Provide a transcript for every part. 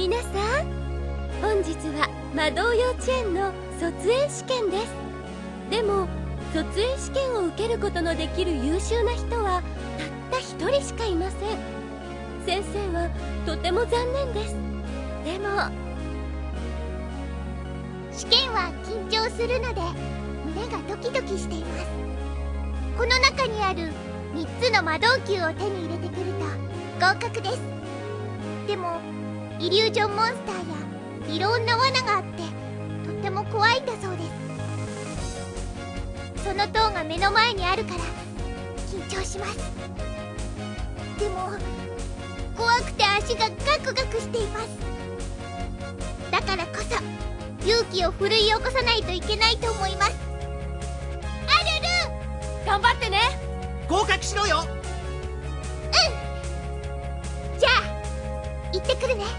皆さん、本日は魔導幼稚園の卒園試験です。でも卒園試験を受けることのできる優秀な人はたった一人しかいません。先生はとても残念です。でも試験は緊張するので胸がドキドキしています。この中にある3つの魔導球を手に入れてくると合格です。でもイリュージョンモンスターやいろんな罠があってとっても怖いんだそうです。その塔が目の前にあるから緊張します。でも怖くて足がガクガクしています。だからこそ勇気を奮い起こさないといけないと思います。アルル、 頑張ってね。 合格しろよ。 じゃあ行ってくるね。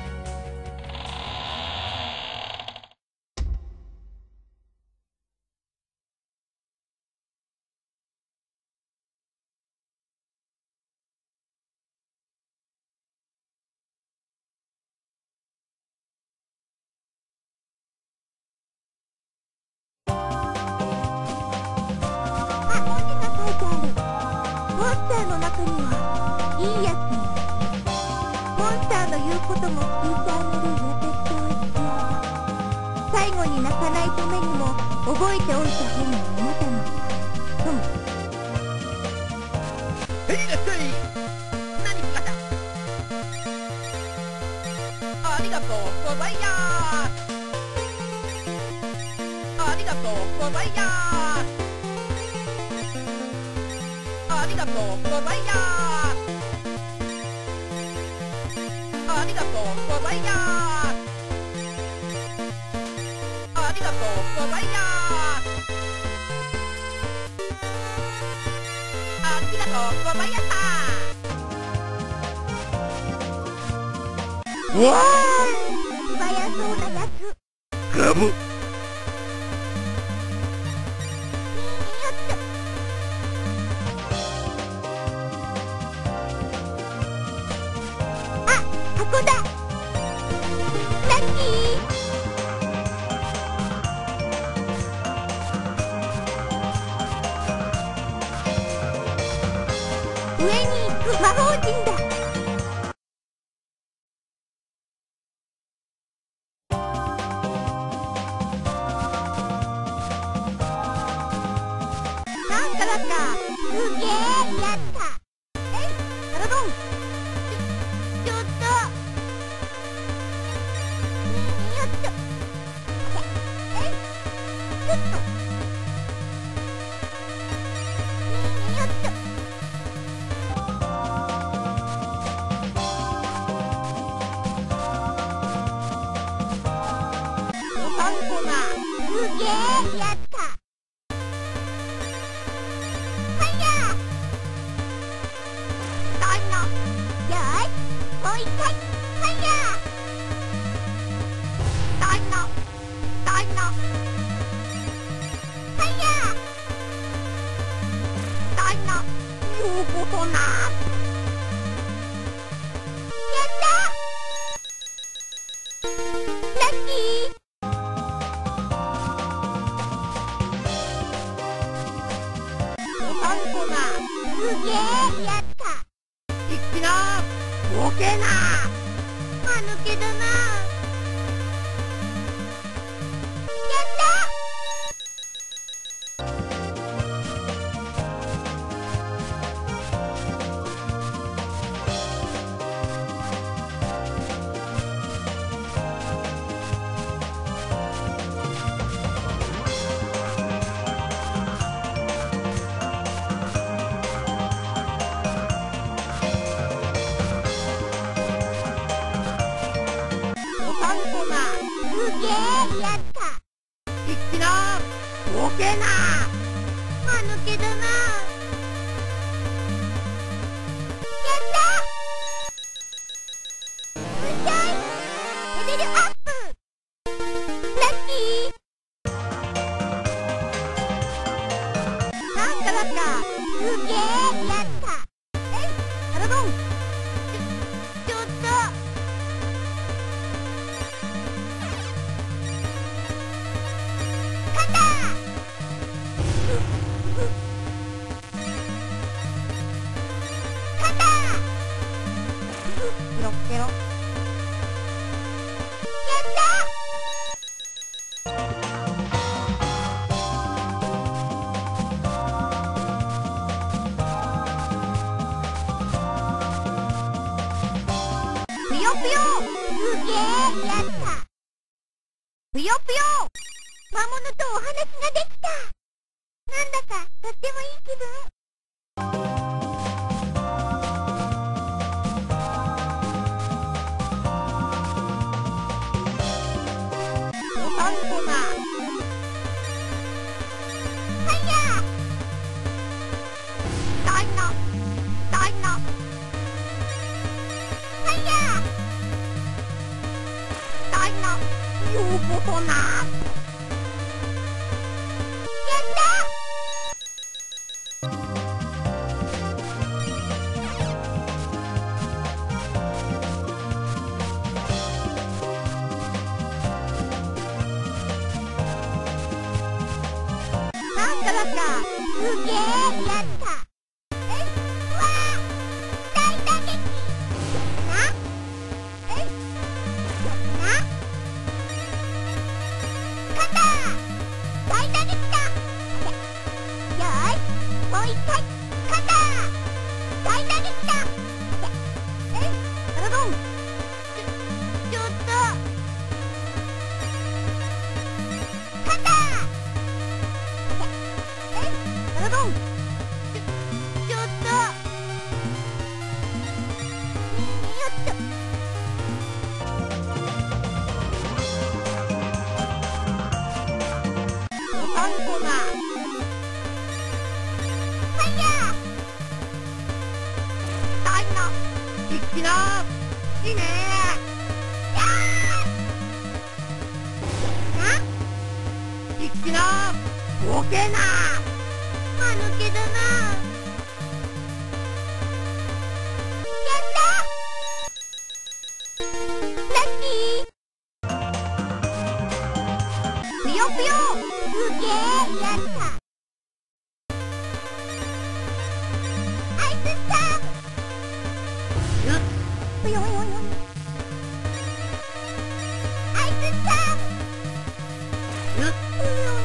モンスターの中にはいいやつもモンスターの言うことも聞いてあげる優しさは必要だ。最後に泣かないためにも覚えておいた方があなたのそう。 へいらっしゃい。何かだ。ありがとうございやー。ありがとうございやー。ありがとうございやー。ありがとうございやー。ありがとうございやー。ありがとうございやったー。わ素早そうなやつ。 ー。ガブ。 上に行く魔法陣だ。なんかだったすげえやった。えいドラゴンちょっとよっとえいちょっとよっとすげえやった。はやどんのよしもう一回はやどんのはやどんの言うことな。やったラッキー。すげえやった。 一気なボケな。 間抜けだな。やすげえやった。 一気なボケな。 間抜けだな。やったうっしゃいレベルアップ。ラッキー。なんかだったすげえやった。えいドラゴンちょっとぷよぷよ、すげえ、やった。ぷよぷよ、魔物とお話ができた。なんだかとってもいい気分。お散歩だ。はいや。大な、大な。はいや。大な、いうことな。なんだかすげえ、やった。え、わあ、大打撃な。え、な。勝った。大打撃だ。よーし、もう一回。勝った。大打撃だ。え、ドラゴン。ちょっと。勝った。ドラゴン。ちょっと。よっと。お散歩だ。はいや。大な。いきな。いいね。やー。な。いきな。ボケな。間抜けだな。やった。ラッキー。ぷよぷよ、すげえ、やった。アイススターム。ぷよよよ。アイススターム。ぷよよよ。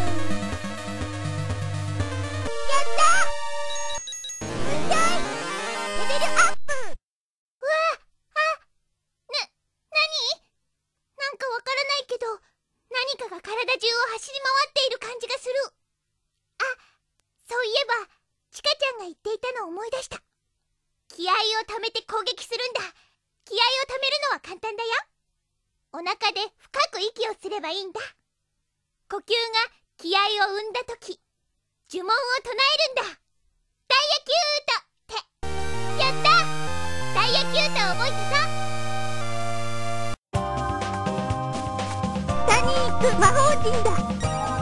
やった。すごい。レベルアップ。 うわあ、なんかわからないけど、何かが体中を走り回っている感じがする。あ、そういえば、チカちゃんが言っていたのを思い出した。気合を溜めて攻撃するんだ。気合を溜めるのは簡単だよ。お腹で深く息をすればいいんだ。呼吸が気合を生んだとき、呪文を唱えるんだ。ダイヤキュートって。やった。ダイヤキュートを覚えたぞ。 下に行く魔法陣だ。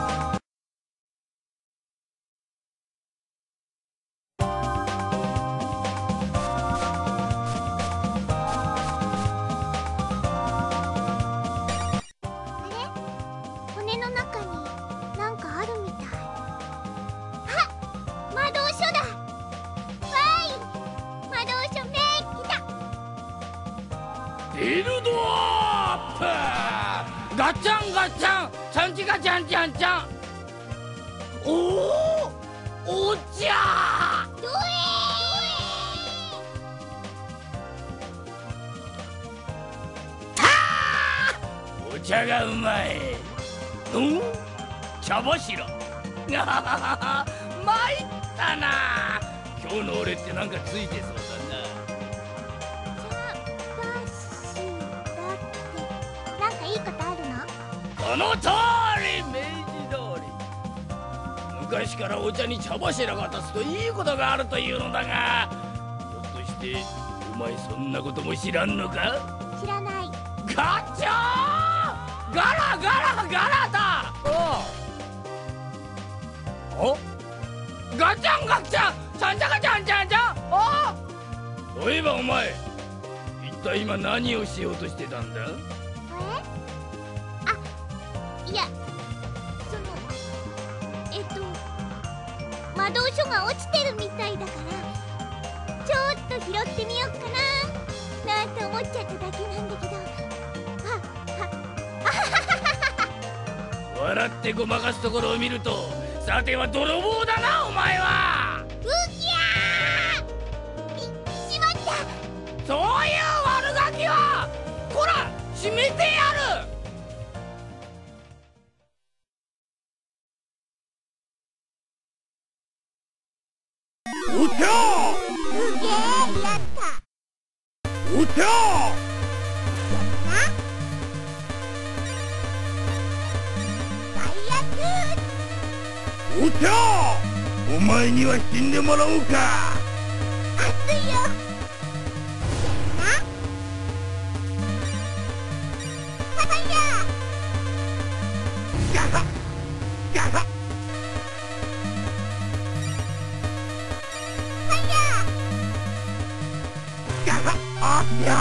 あれ？骨の中になんかあるみたい。あ、魔導書だ。わーい、魔導書めっきだ。 ビルドアップ。ガチャンガチャン、チャンチガチャンチャンチャン。おお、お茶。 どお茶がうまい。茶柱。がははは、参ったな。今日の俺ってなんかついてそうだな。 なんかいいことあるの？ この通り、明治通り。昔からお茶に茶柱が立つといいことがあるというのだが、ひょっとしてお前そんなことも知らんのか？ 知らない。 ガチャー、ガラガラガラだ。おガチャンガチャン、ちゃんちゃかちゃんちゃんちゃん。そういえばお前、一体今何をしようとしてたんだ？ いや、魔導書が落ちてるみたいだから、ちょっと拾ってみようかななんて思っちゃっただけなんだけど。 笑ってごまかすところを見ると、さては泥棒だなお前は。 うぎゃー！しまった。 そういう悪ガキはこら閉めてやる。お茶すげえ、やった。 お茶お茶、お前には死んでもらおうか。 熱いよ。なはやガハガハはやガハあっや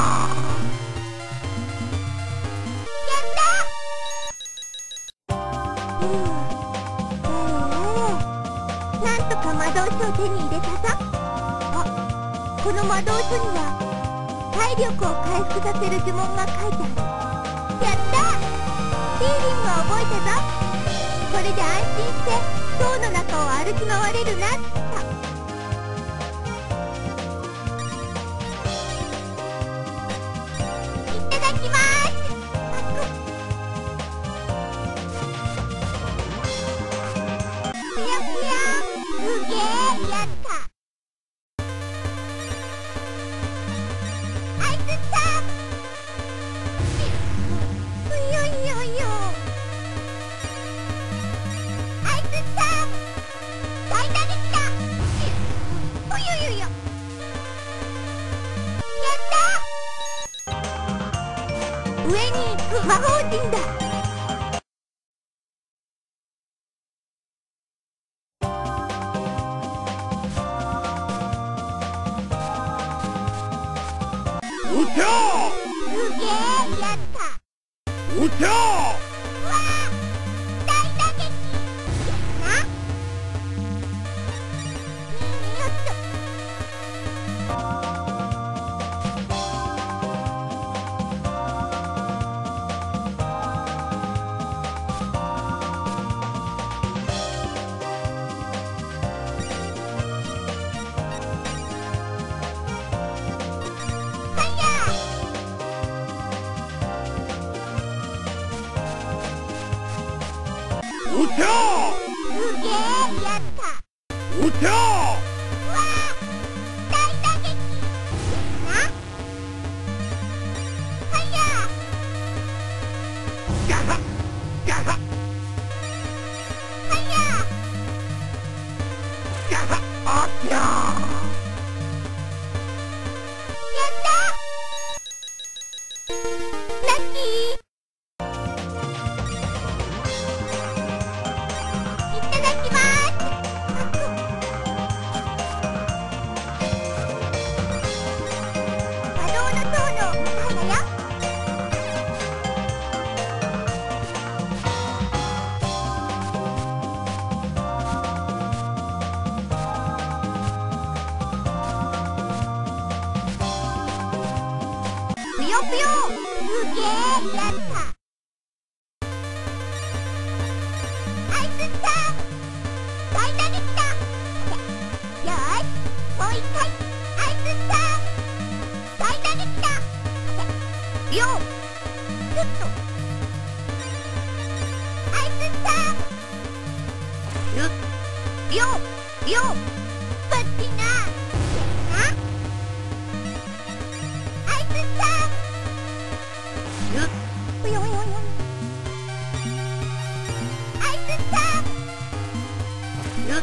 なんとか魔導書を手に入れたさ。あ、この魔導書には体力を回復させる呪文が書いてある。やった！シーリングは覚えたぞ。これで安心して塔の中を歩き回れるなって。いただきます。ぷやぷや。すげえ、やった。アイスさん。よいよいよ。アイスさん。大打撃だ。およよよ。やった。上に行く魔法陣だ。 お茶すげえ、やった。 お茶うわあ、大打撃。な。よっと。 お茶すげえ、やった。 お茶うわあ、大打撃。な。はや。 ガハガハはや。 ガハあっややった。ラッキー。いただきます。波動の塔の向かいだよ。ぷよぷよ。すげえ、やった。アイスさん。大打撃だ。よーし、もう一回。アイスさん。大打撃だ。よっ。ちょっと。アイスさん。よっ。こっちな。な。アイスさん。よよよよ。アイスさん。や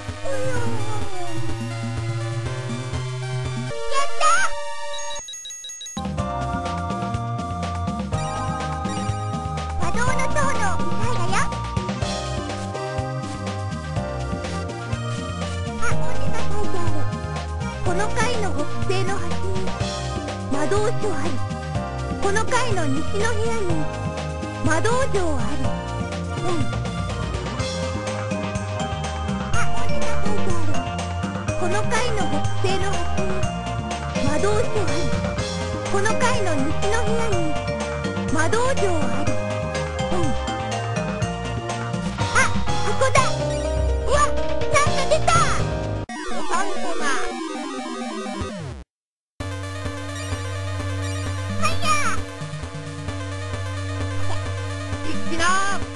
った。波動の塔の向かいだよ。あ、文字が書いてある。この階の北西の端に魔導書あり。この階の西の部屋に魔導城あり。あ、文字が書いてある。この階の北西の端に魔導書あり。この階の西の部屋に魔導城あり。 こだ。うわ、なんか出た。3個が。はや。いきな。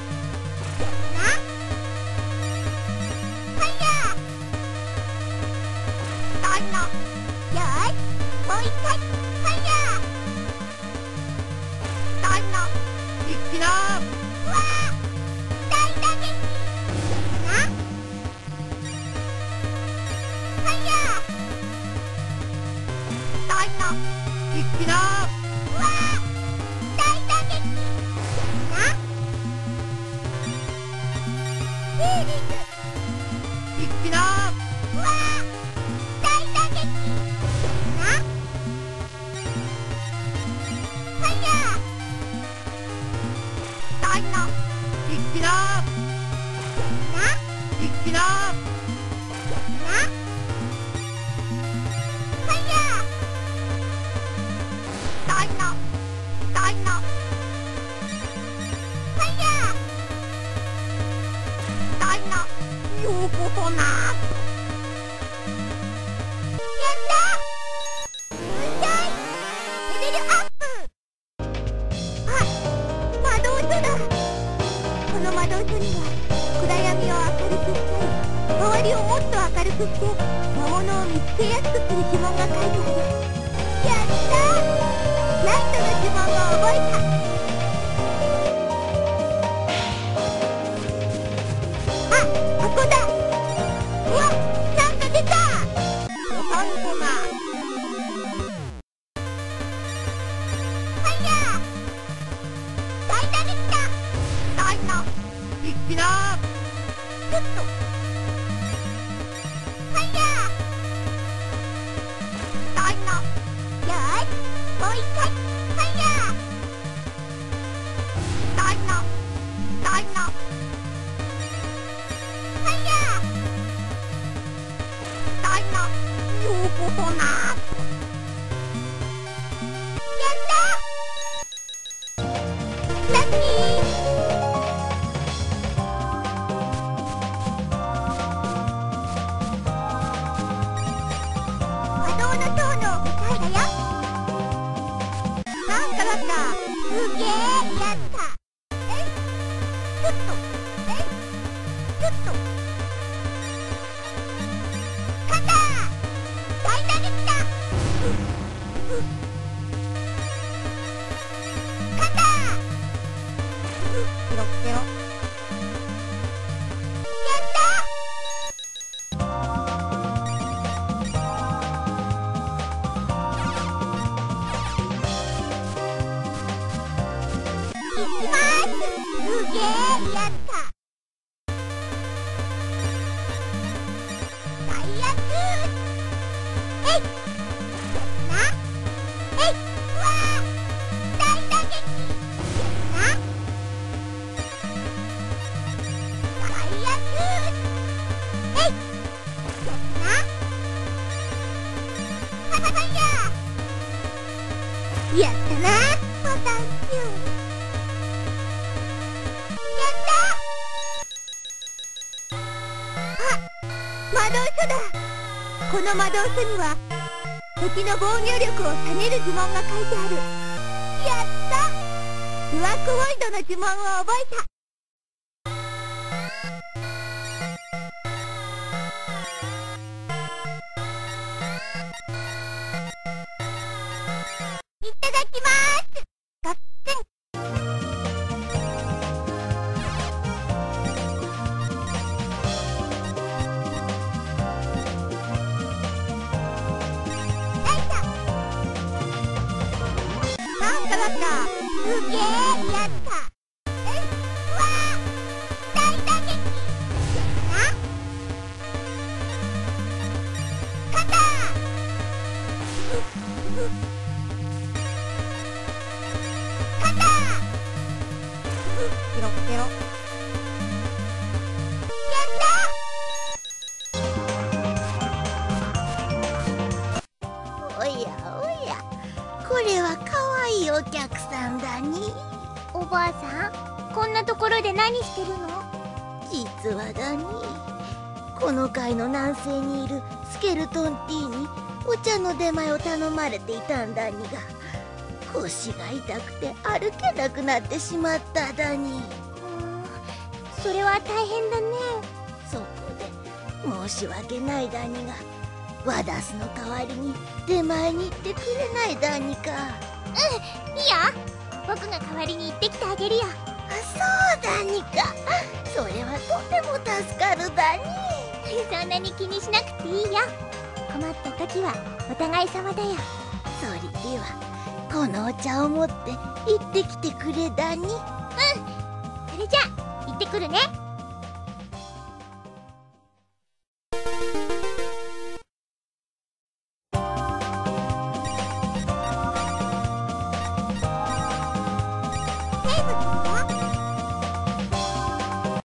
やったな、ボタンキュー。やった。あ、魔導書だ。この魔導書には敵の防御力を下げる呪文が書いてある。やった。ブワクウォイドの呪文を覚えた。 お客さんだに。おばあさん、こんなところで何してるの？ 実はだに、この階の南西にいるスケルトンティーにお茶の出前を頼まれていたんだにが、腰が痛くて歩けなくなってしまっただに。 それは大変だね。 そこで申し訳ないだにが、ワダスの代わりに出前に行ってくれないだにか。 いいよ、僕が代わりに行ってきてあげるよ。 そうだにか。それはとても助かるだに。 そんなに気にしなくていいよ。困った時はお互い様だよ。 それではこのお茶を持って行ってきてくれだに。 それじゃあ行ってくるね。